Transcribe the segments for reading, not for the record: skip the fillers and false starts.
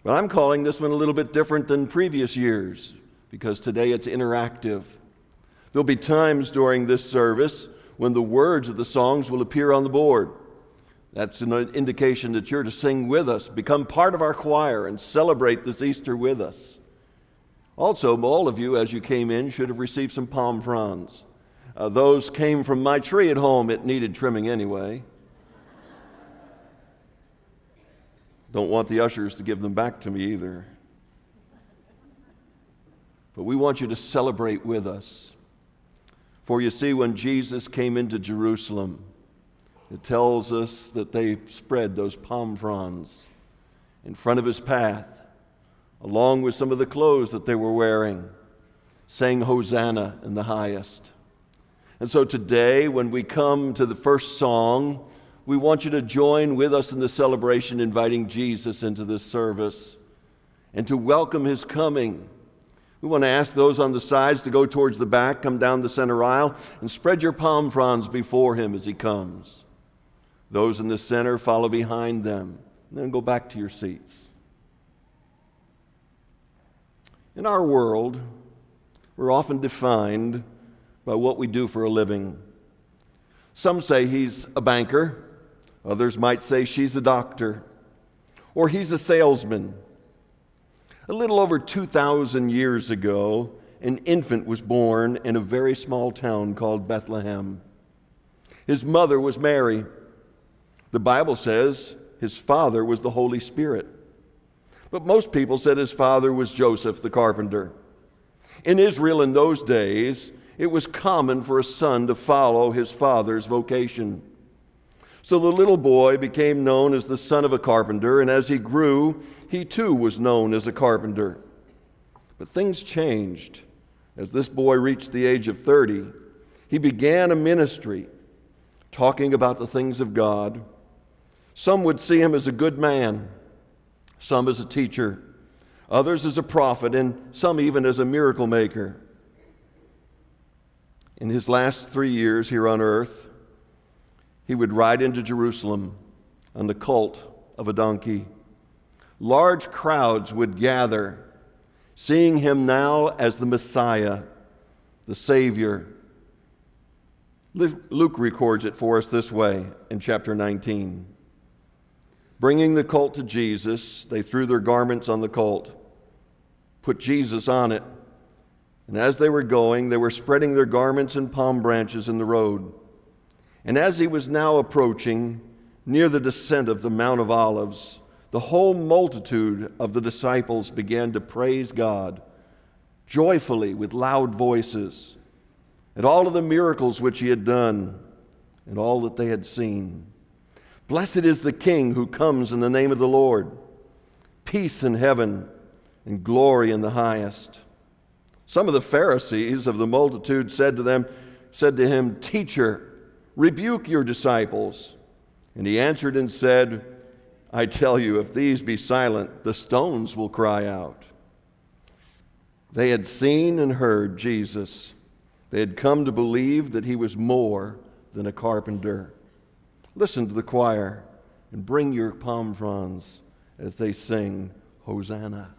But I'm calling this one a little bit different than previous years because today it's interactive. There'll be times during this service when the words of the songs will appear on the board. That's an indication that you're to sing with us, become part of our choir, and celebrate this Easter with us. Also, all of you, as you came in, should have received some palm fronds. Those came from my tree at home. It needed trimming anyway. Don't want the ushers to give them back to me either. But we want you to celebrate with us. For you see, when Jesus came into Jerusalem, it tells us that they spread those palm fronds in front of his path, along with some of the clothes that they were wearing, saying Hosanna in the highest. And so today, when we come to the first song, we want you to join with us in the celebration, inviting Jesus into this service and to welcome his coming. We want to ask those on the sides to go towards the back, come down the center aisle, and spread your palm fronds before him as he comes. Those in the center, follow behind them, and then go back to your seats. In our world, we're often defined by what we do for a living. Some say he's a banker. Others might say she's a doctor, or he's a salesman. A little over 2,000 years ago, an infant was born in a very small town called Bethlehem. His mother was Mary. The Bible says his father was the Holy Spirit. But most people said his father was Joseph the carpenter. In Israel in those days, it was common for a son to follow his father's vocation. So the little boy became known as the son of a carpenter, and as he grew, he too was known as a carpenter. But things changed. As this boy reached the age of 30, he began a ministry talking about the things of God. Some would see him as a good man, some as a teacher, others as a prophet, and some even as a miracle maker. In his last 3 years here on earth, he would ride into Jerusalem on the colt of a donkey. Large crowds would gather, seeing him now as the Messiah, the Savior. Luke records it for us this way in chapter 19. Bringing the colt to Jesus, they threw their garments on the colt, put Jesus on it, and as they were going, they were spreading their garments and palm branches in the road. And as he was now approaching near the descent of the Mount of Olives, the whole multitude of the disciples began to praise God joyfully with loud voices at all of the miracles which he had done and all that they had seen. Blessed is the King who comes in the name of the Lord. Peace in heaven and glory in the highest. Some of the Pharisees of the multitude said to him, Teacher, rebuke your disciples. And he answered and said, I tell you, if these be silent, the stones will cry out. They had seen and heard Jesus. They had come to believe that he was more than a carpenter. Listen to the choir and bring your palm fronds as they sing Hosanna.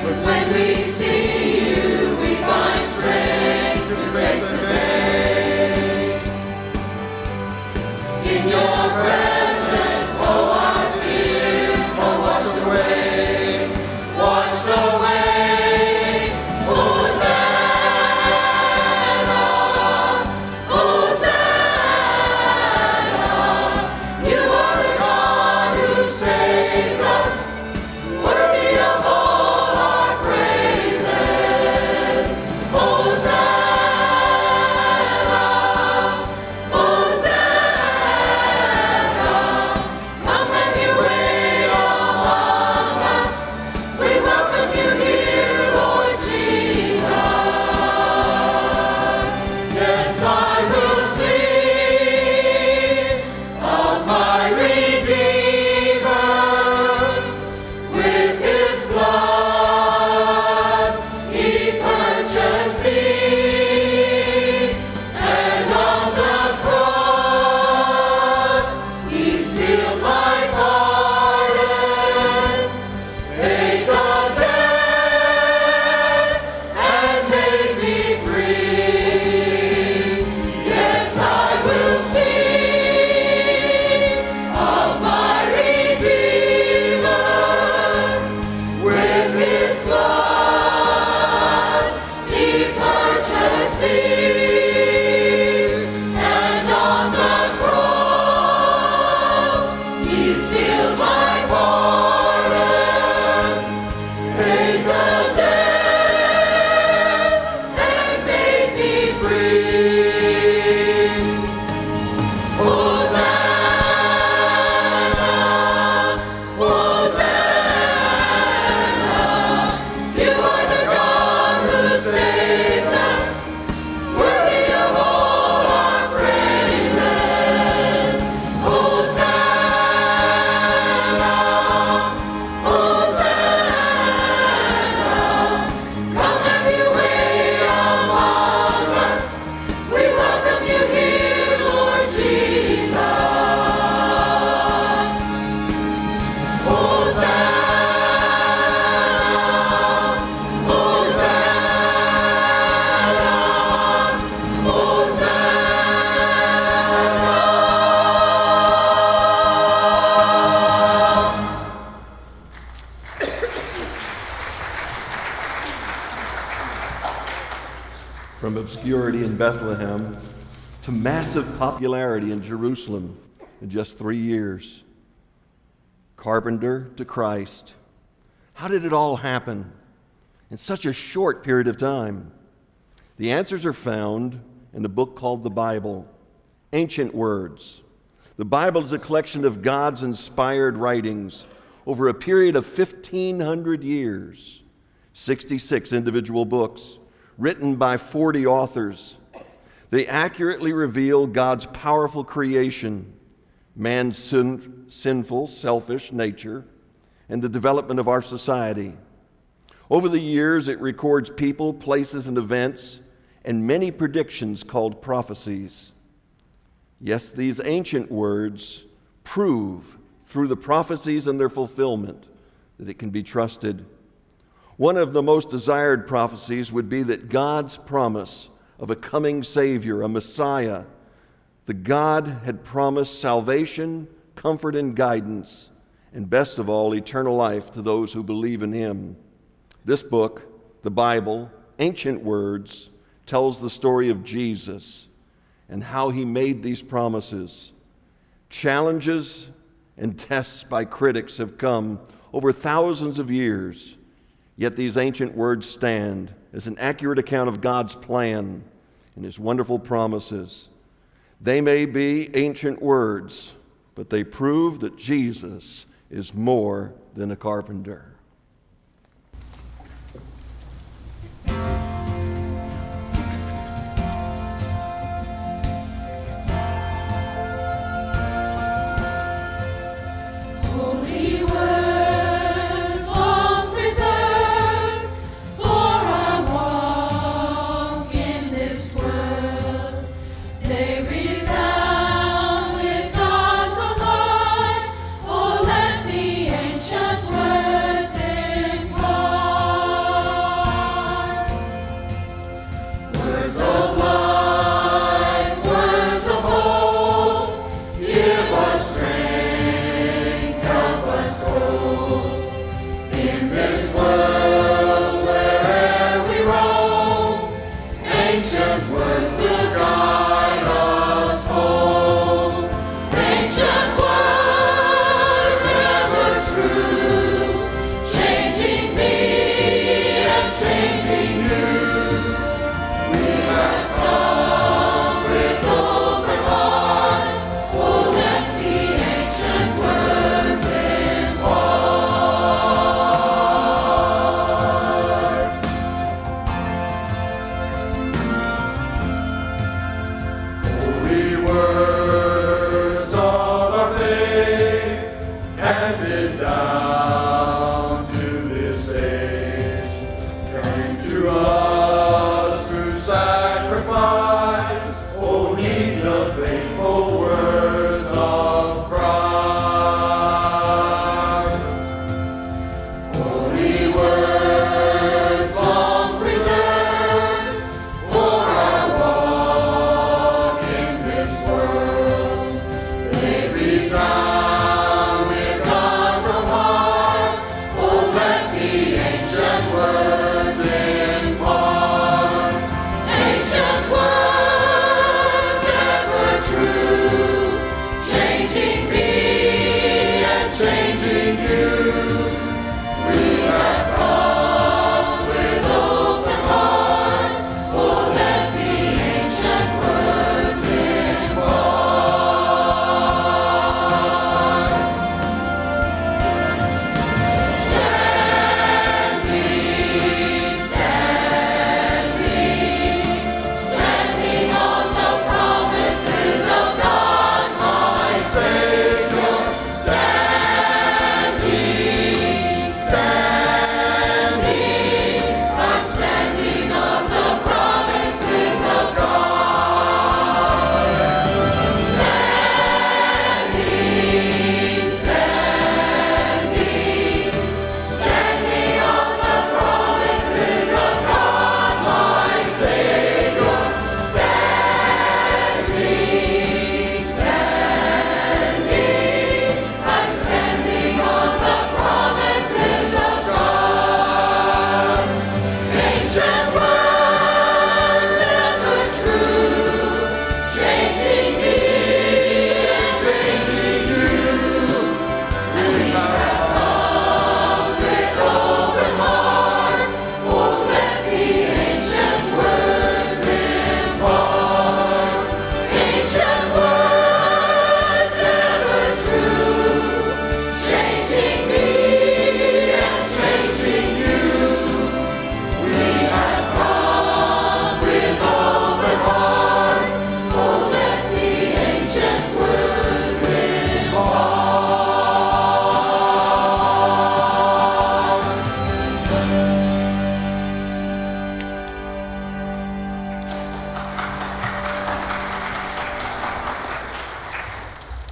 From obscurity in Bethlehem to massive popularity in Jerusalem in just 3 years. Carpenter to Christ. How did it all happen in such a short period of time? The answers are found in a book called the Bible, Ancient Words. The Bible is a collection of God's inspired writings over a period of 1,500 years, 66 individual books written by 40 authors. They accurately reveal God's powerful creation, man's sinful, selfish nature, and the development of our society. Over the years, it records people, places, and events, and many predictions called prophecies. Yes, these ancient words prove through the prophecies and their fulfillment that it can be trusted. One of the most desired prophecies would be that God's promise of a coming Savior, a Messiah, the God had promised salvation, comfort, and guidance, and best of all, eternal life to those who believe in Him. This book, the Bible, Ancient Words, tells the story of Jesus and how He made these promises. Challenges and tests by critics have come over thousands of years, yet these ancient words stand as an accurate account of God's plan and His wonderful promises. They may be ancient words, but they prove that Jesus is more than a carpenter. Words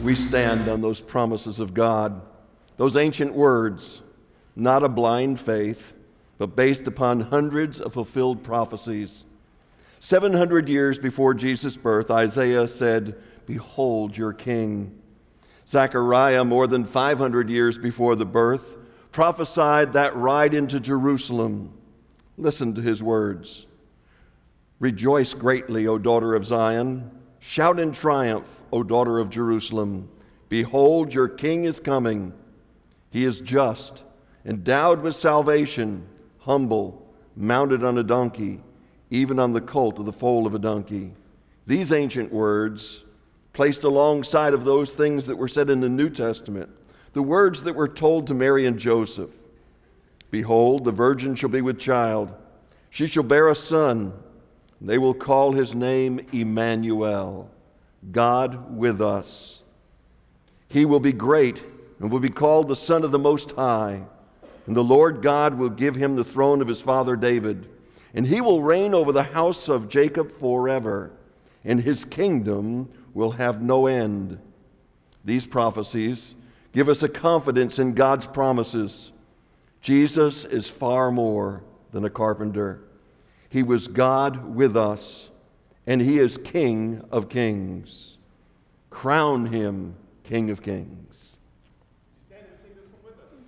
We stand on those promises of God, those ancient words, not a blind faith, but based upon hundreds of fulfilled prophecies. 700 years before Jesus' birth, Isaiah said, "Behold your king." Zechariah, more than 500 years before the birth, prophesied that ride into Jerusalem. Listen to his words. "Rejoice greatly, O daughter of Zion. Shout in triumph, O daughter of Jerusalem. Behold, your king is coming. He is just, endowed with salvation, humble, mounted on a donkey, even on the colt of the foal of a donkey." These ancient words, placed alongside of those things that were said in the New Testament, the words that were told to Mary and Joseph. "Behold, the virgin shall be with child. She shall bear a son. They will call his name Emmanuel, God with us. He will be great and will be called the Son of the Most High. And the Lord God will give him the throne of his father David. And he will reign over the house of Jacob forever. And his kingdom will have no end." These prophecies give us a confidence in God's promises. Jesus is far more than a carpenter. He was God with us, and he is King of kings. Crown him King of kings. Stand and sing this one with us.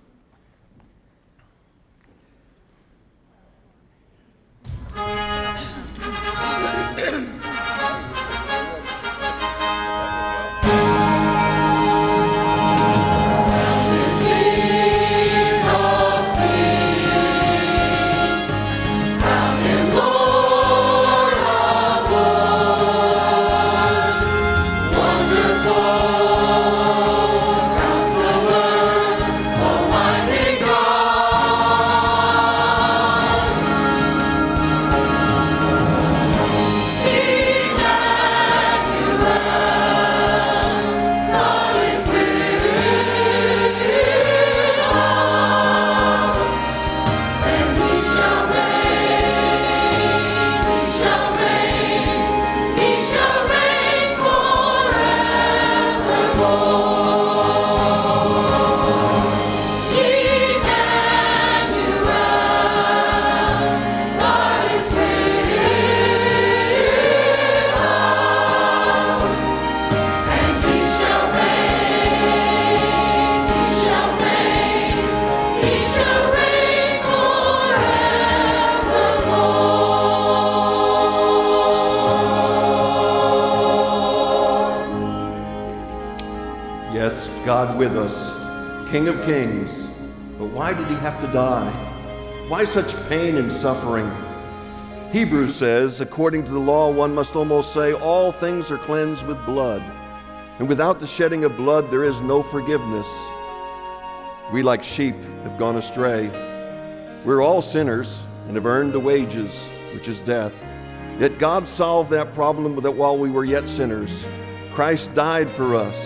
God with us, King of kings. But why did he have to die? Why such pain and suffering? Hebrews says, according to the law, one must almost say, all things are cleansed with blood. And without the shedding of blood, there is no forgiveness. We, like sheep, have gone astray. We're all sinners and have earned the wages, which is death. Yet God solved that problem that while we were yet sinners, Christ died for us.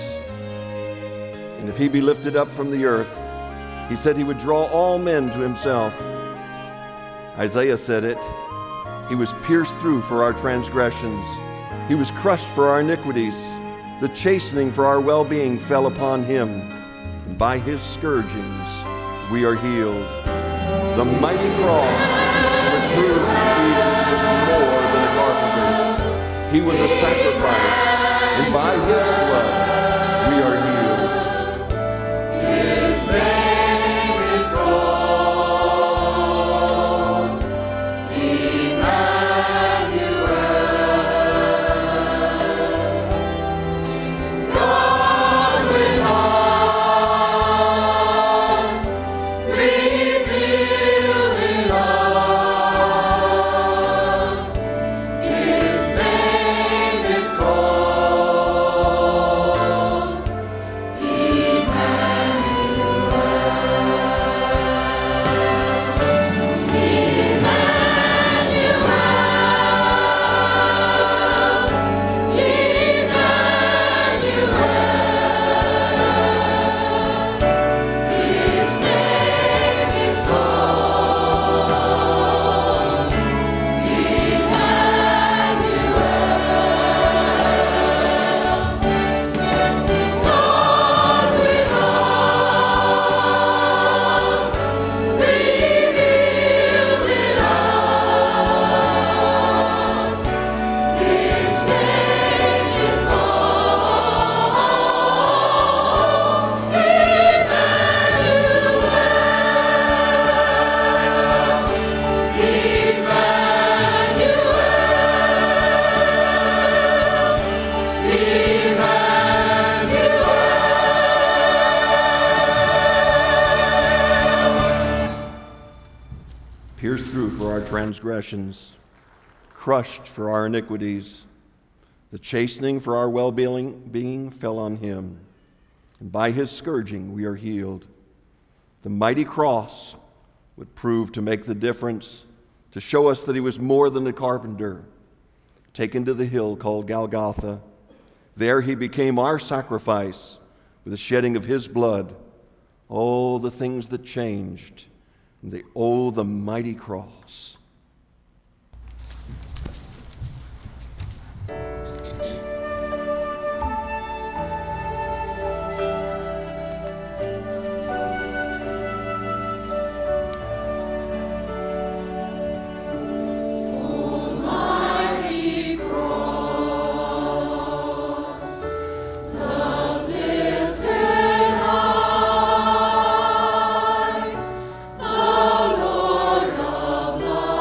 And if he be lifted up from the earth, he said he would draw all men to himself. Isaiah said it. He was pierced through for our transgressions. He was crushed for our iniquities. The chastening for our well-being fell upon him. And by his scourgings we are healed. The mighty cross would prove that Jesus was more than a carpenter. He was a sacrifice, and by his blood we are healed. His name is called Emmanuel, God with us, revealed in us. His name is called through for our transgressions, crushed for our iniquities. The chastening for our well-being fell on him, and by his scourging we are healed. The mighty cross would prove to make the difference, to show us that he was more than a carpenter. Taken to the hill called Golgotha, there he became our sacrifice with the shedding of his blood. Oh, the things that changed, and the mighty cross. The Lord of life.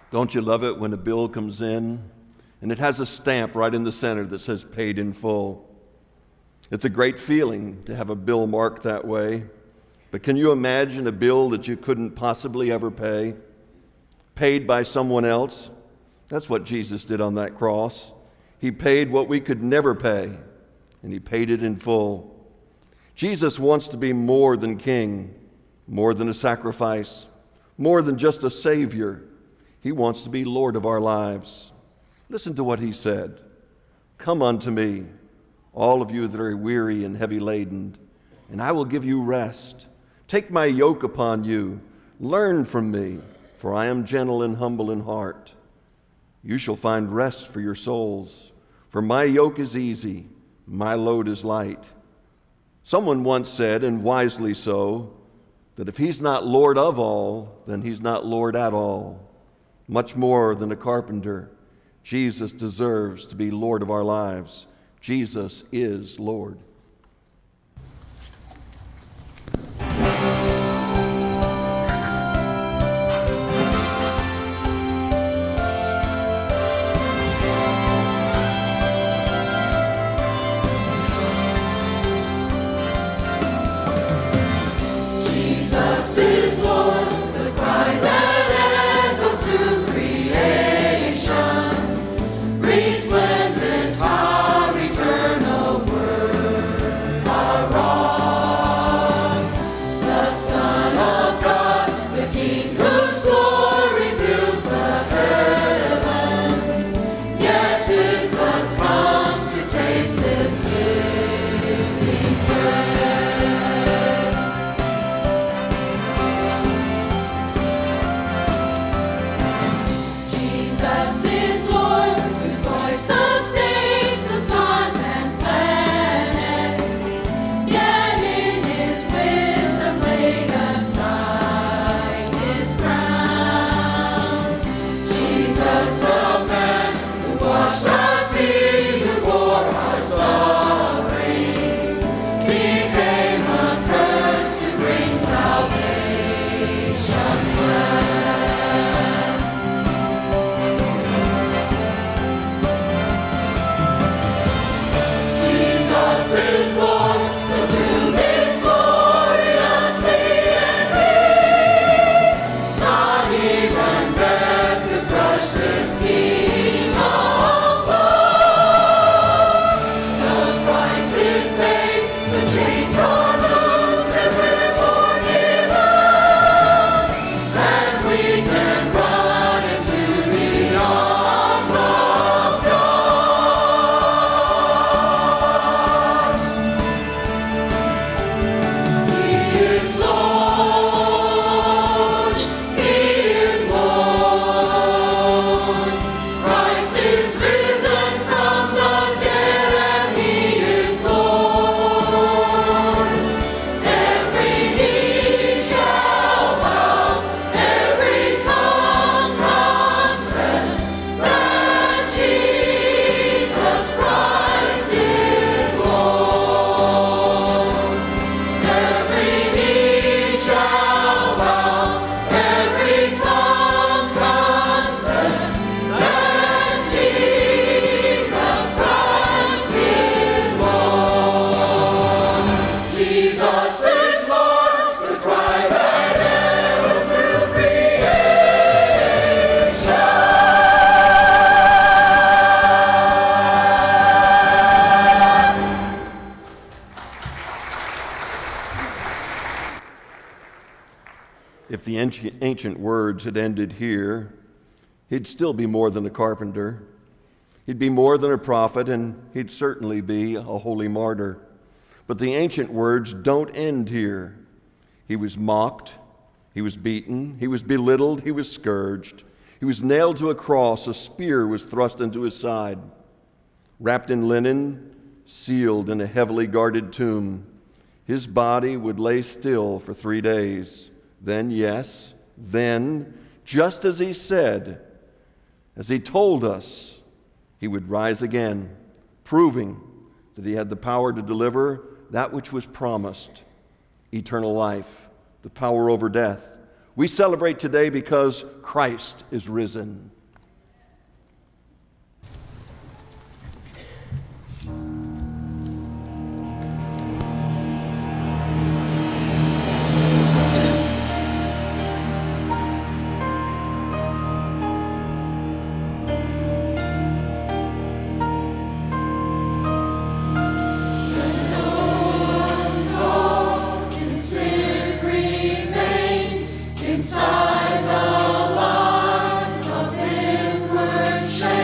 Don't you love it when a bill comes in and it has a stamp right in the center that says paid in full? It's a great feeling to have a bill marked that way. But can you imagine a bill that you couldn't possibly ever pay, paid by someone else? That's what Jesus did on that cross. He paid what we could never pay, and he paid it in full. Jesus wants to be more than king, more than a sacrifice, more than just a savior. He wants to be Lord of our lives. Listen to what he said. Come unto me, all of you that are weary and heavy laden, and I will give you rest. Take my yoke upon you. Learn from me, for I am gentle and humble in heart. You shall find rest for your souls. For my yoke is easy, my load is light. Someone once said, and wisely so, that if he's not Lord of all, then he's not Lord at all. Much more than a carpenter, Jesus deserves to be Lord of our lives. Jesus is Lord. If the ancient words had ended here, he'd still be more than a carpenter. He'd be more than a prophet, and he'd certainly be a holy martyr. But the ancient words don't end here. He was mocked, he was beaten, he was belittled, he was scourged. He was nailed to a cross, a spear was thrust into his side. Wrapped in linen, sealed in a heavily guarded tomb, his body would lay still for 3 days. Then, yes, then, just as he said, as he told us, he would rise again, proving that he had the power to deliver that which was promised, eternal life, the power over death. We celebrate today because Christ is risen. Inside the line of inward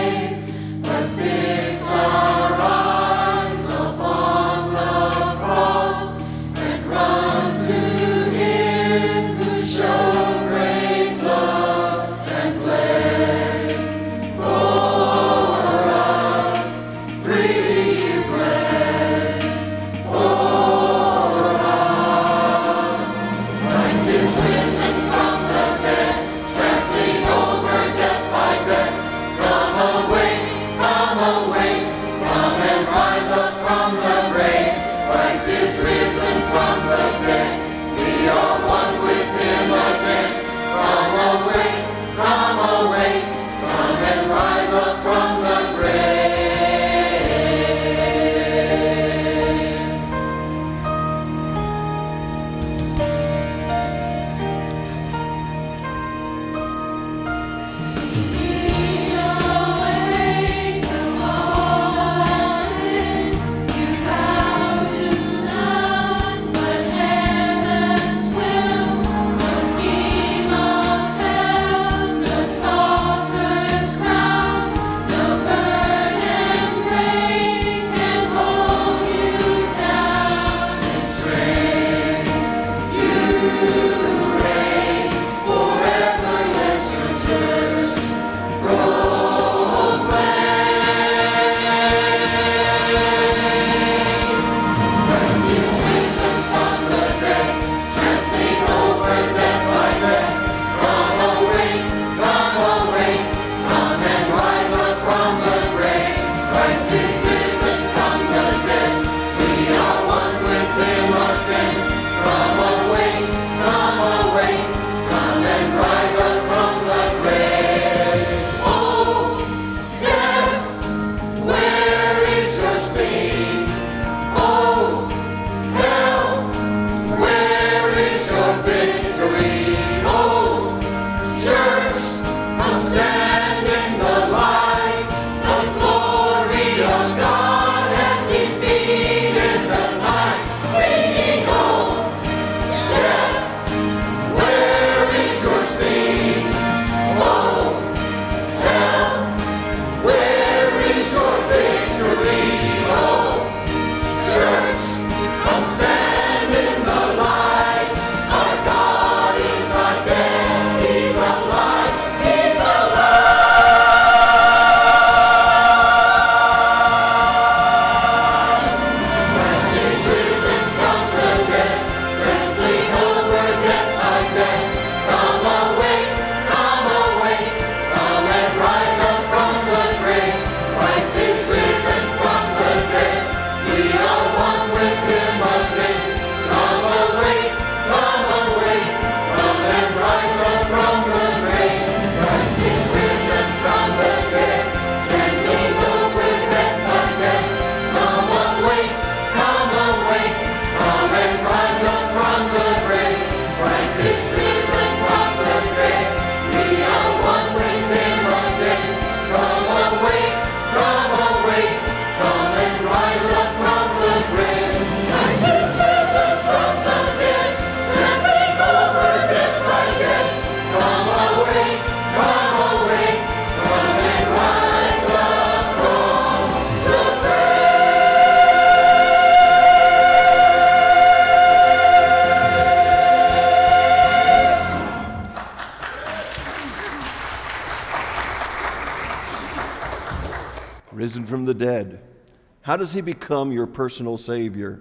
risen from the dead. How does he become your personal Savior?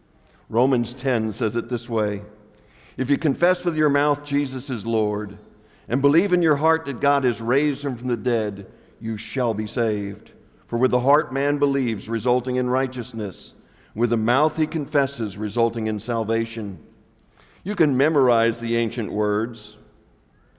Romans 10 says it this way: if you confess with your mouth Jesus is Lord and believe in your heart that God has raised him from the dead, you shall be saved. For with the heart man believes, resulting in righteousness. With the mouth he confesses, resulting in salvation. You can memorize the ancient words.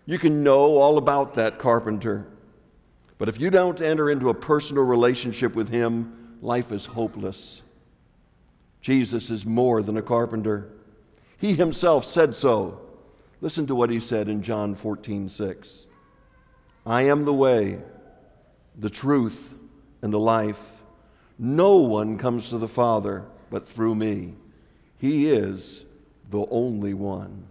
You can know all about that carpenter. But if you don't enter into a personal relationship with him, life is hopeless. Jesus is more than a carpenter. He himself said so. Listen to what he said in John 14:6. I am the way, the truth, and the life. No one comes to the Father but through me. He is the only one.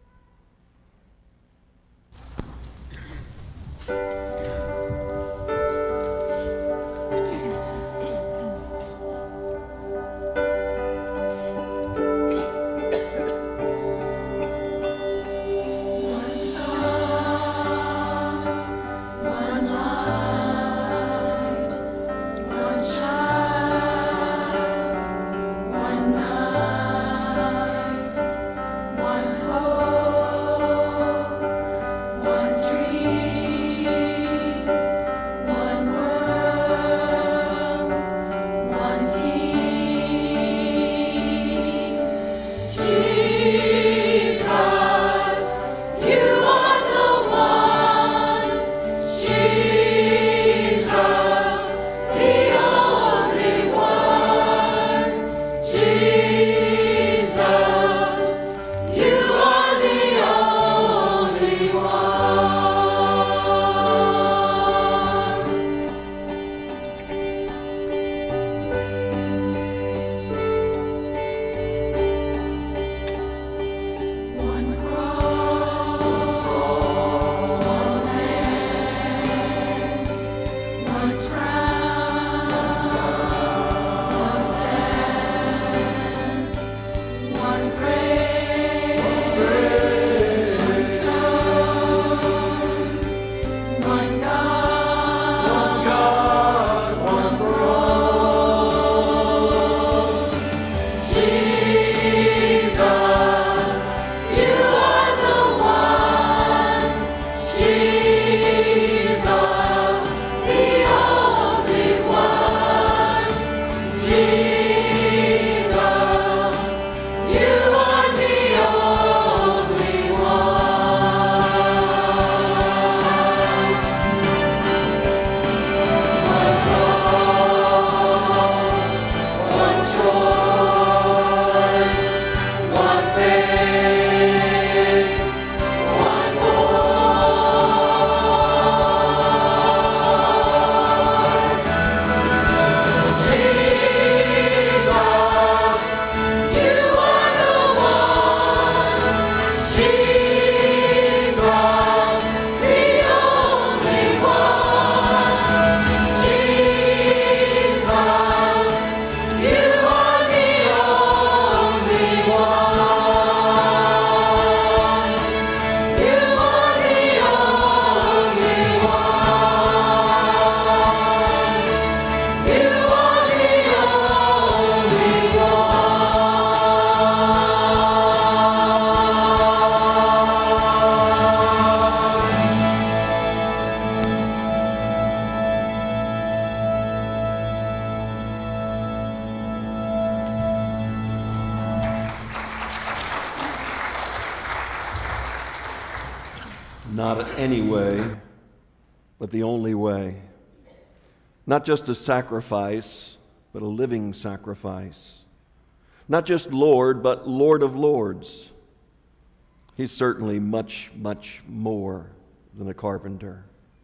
Not any way, but the only way. Not just a sacrifice, but a living sacrifice. Not just Lord, but Lord of Lords. He's certainly much, much more than a carpenter.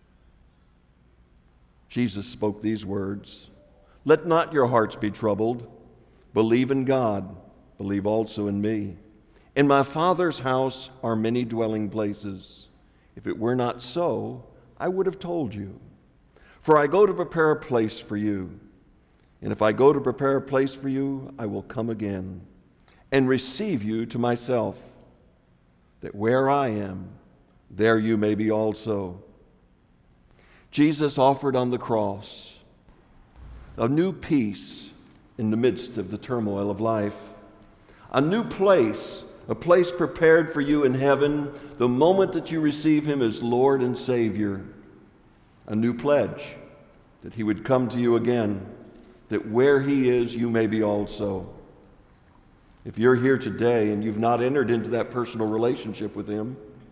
Jesus spoke these words, "Let not your hearts be troubled. Believe in God. Believe also in me. In my Father's house are many dwelling places. If it were not so, I would have told you. For I go to prepare a place for you. And if I go to prepare a place for you, I will come again and receive you to myself, that where I am, there you may be also." Jesus offered on the cross a new peace in the midst of the turmoil of life, a new place, a place prepared for you in heaven the moment that you receive him as Lord and Savior, a new pledge that he would come to you again, that where he is, you may be also. If you're here today and you've not entered into that personal relationship with him,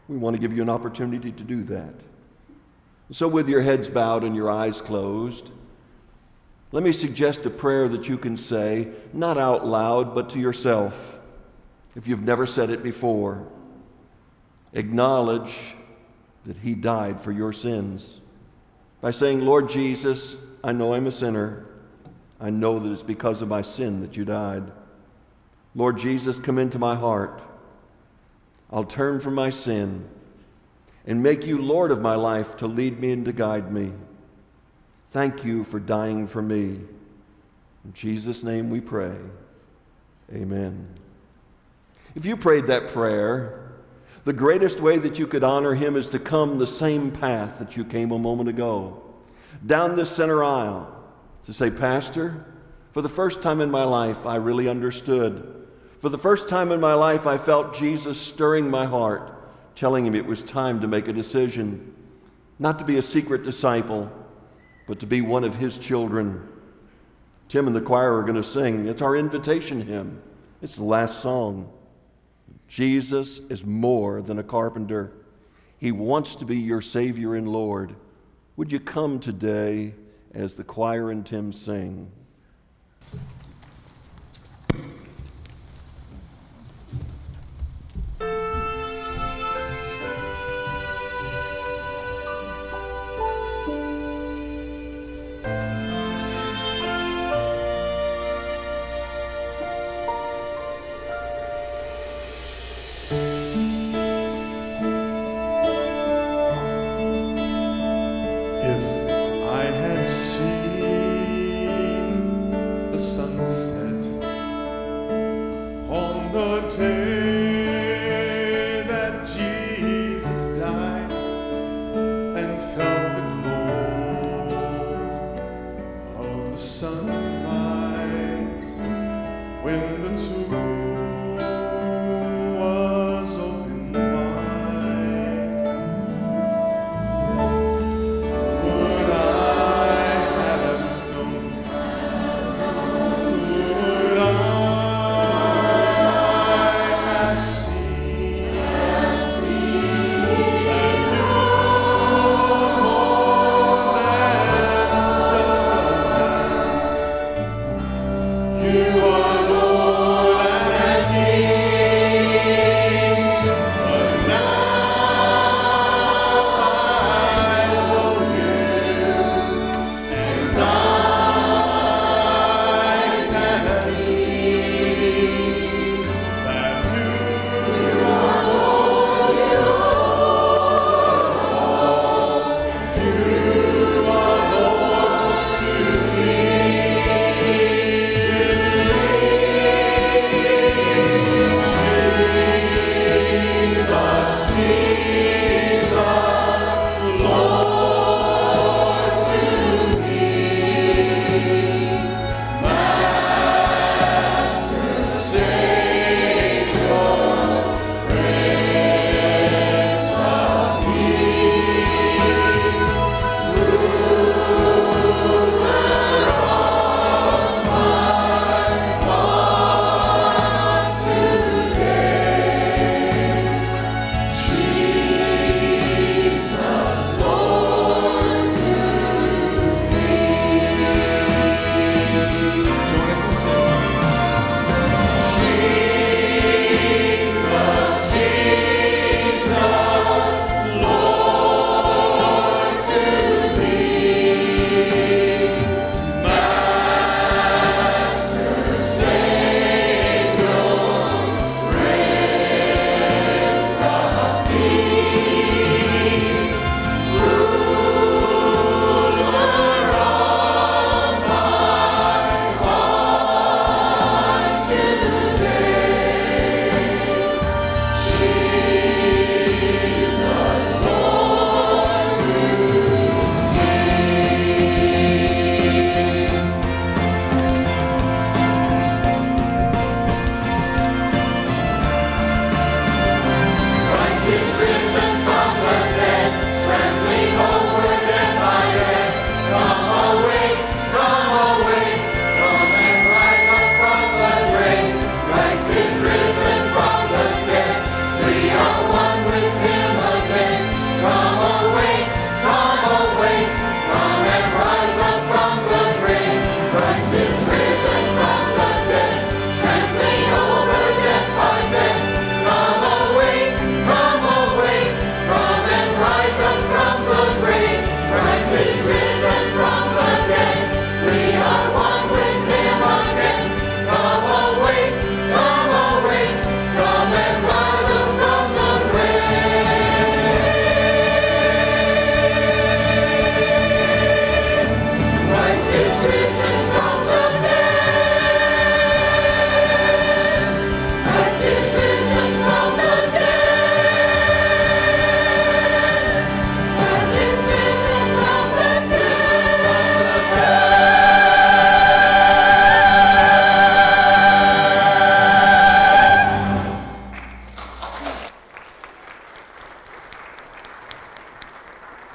We want to give you an opportunity to do that. So with your heads bowed and your eyes closed, let me suggest a prayer that you can say, not out loud, but to yourself, if you've never said it before. Acknowledge that He died for your sins by saying, Lord Jesus, I know I'm a sinner. I know that it's because of my sin that you died. Lord Jesus, come into my heart. I'll turn from my sin and make you Lord of my life to lead me and to guide me. Thank you for dying for me. In Jesus' name we pray. Amen. If you prayed that prayer, the greatest way that you could honor Him is to come the same path that you came a moment ago, down this center aisle, to say, Pastor, for the first time in my life, I really understood. For the first time in my life, I felt Jesus stirring my heart, telling Him it was time to make a decision, not to be a secret disciple, but to be one of His children. Tim and the choir are going to sing. It's our invitation hymn. It's the last song. Jesus is more than a carpenter. He wants to be your Savior and Lord. Would you come today as the choir and Tim sing? If I had seen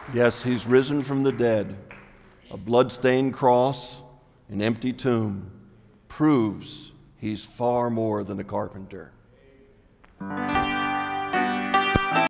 Yes, he's risen from the dead. A blood-stained cross, an empty tomb proves he's far more than a carpenter.